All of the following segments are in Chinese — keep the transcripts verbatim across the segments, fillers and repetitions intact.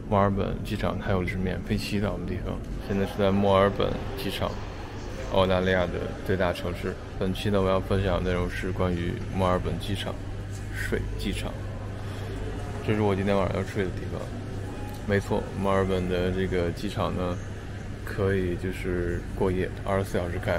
墨尔本机场还有是免费洗澡的地方。现在是在墨尔本机场，澳大利亚的最大城市。本期呢，我要分享的内容是关于墨尔本机场睡机场。这是我今天晚上要睡的地方。没错，墨尔本的这个机场呢，可以就是过夜，二十四小时开。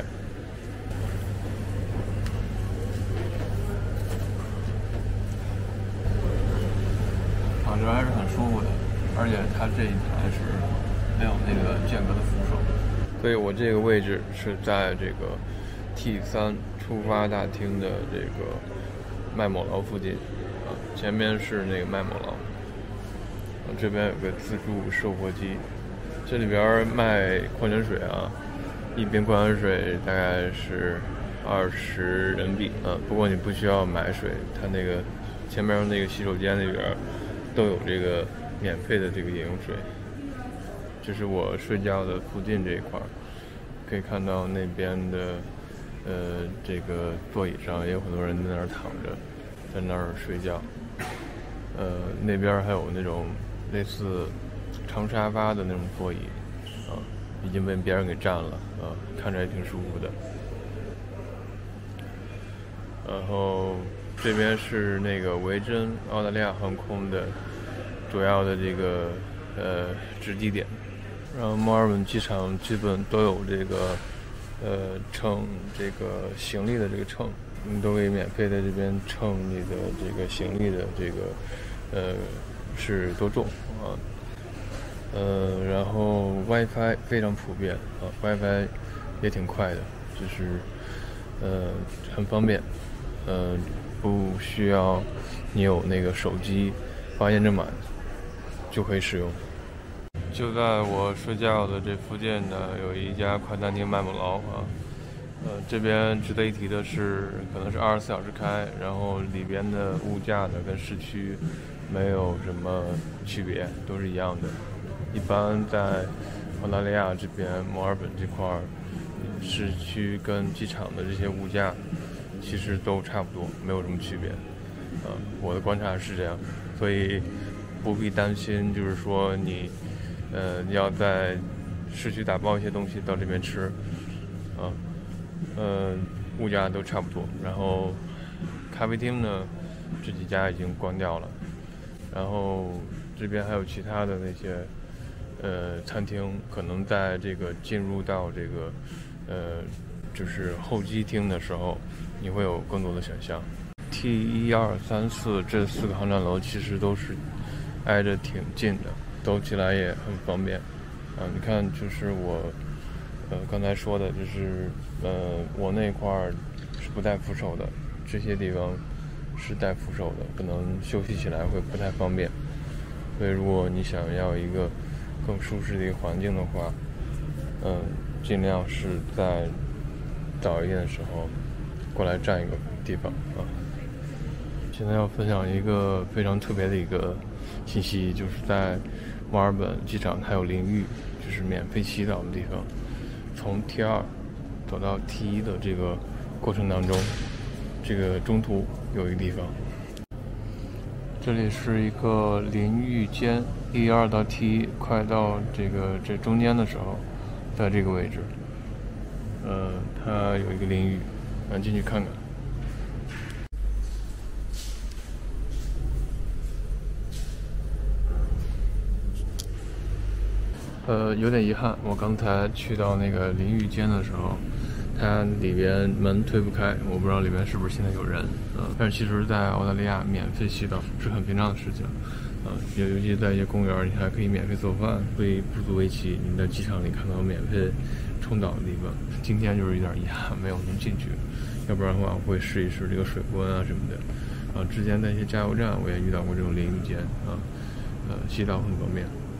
躺着还是很舒服的，而且它这一台是没有那个间隔的扶手，所以我这个位置是在这个 T 三出发大厅的这个麦某劳附近啊，前面是那个麦某劳，啊，这边有个自助售货机，这里边卖矿泉水啊，一瓶矿泉水大概是二十人民币啊，不过你不需要买水，它那个前面那个洗手间那边都有这个免费的这个饮用水。这是我睡觉的附近这一块，可以看到那边的呃这个座椅上也有很多人在那儿躺着，在那儿睡觉。呃，那边还有那种类似长沙发的那种座椅啊，已经被别人给占了啊，看着也挺舒服的。然后这边是那个维珍澳大利亚航空的主要的这个呃值机点，然后墨尔本机场基本都有这个呃称这个行李的这个秤，你都可以免费的这边称你的这个行李的这个呃是多重啊，呃然后 WiFi 非常普遍啊 ，WiFi 也挺快的，就是呃很方便。呃，不需要你有那个手机发验证码就可以使用。就在我睡觉的这附近呢，有一家快餐厅麦某劳啊。呃，这边值得一提的是，可能是二十四小时开，然后里边的物价呢跟市区没有什么区别，都是一样的。一般在澳大利亚这边墨尔本这块儿，市区跟机场的这些物价其实都差不多，没有什么区别。呃，我的观察是这样，所以不必担心，就是说你，呃，要在市区打包一些东西到这边吃，啊，呃，物价都差不多。然后咖啡厅呢，这几家已经关掉了，然后这边还有其他的那些，呃，餐厅可能在这个进入到这个，呃，就是候机厅的时候，你会有更多的想象。T 一二三四这四个航站楼其实都是挨着挺近的，走起来也很方便。啊，你看，就是我，呃，刚才说的，就是呃，我那块儿是不带扶手的，这些地方是带扶手的，可能休息起来会不太方便。所以，如果你想要一个更舒适的一个环境的话，嗯、呃，尽量是在早一点的时候过来占一个地方啊。现在要分享一个非常特别的一个信息，就是在墨尔本机场还有淋浴，就是免费洗澡的地方。从 T 二走到 T 一的这个过程当中，这个中途有一个地方，这里是一个淋浴间 ，T 二到 T 一快到这个这中间的时候，在这个位置，呃，它有一个淋浴，咱进去看看。呃，有点遗憾，我刚才去到那个淋浴间的时候，它里边门推不开，我不知道里边是不是现在有人啊、呃。但是其实，在澳大利亚免费洗澡是很平常的事情啊，尤、呃、尤其在一些公园，你还可以免费做饭，所以不足为奇。你在机场里看到免费冲澡的地方，今天就是有点遗憾，没有能进去，要不然的话我会试一试这个水温啊什么的。啊，之前在一些加油站我也遇到过这种淋浴间啊，呃，洗澡很方便。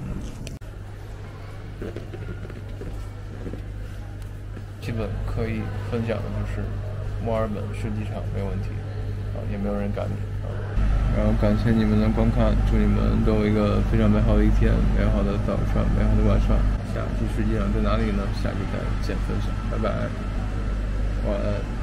基本可以分享的就是墨尔本睡机场没有问题啊，也没有人赶你啊。然后感谢你们的观看，祝你们都有一个非常美好的一天，美好的早上，美好的晚上。下期实际上在哪里呢？下期再见分享，拜拜，晚安。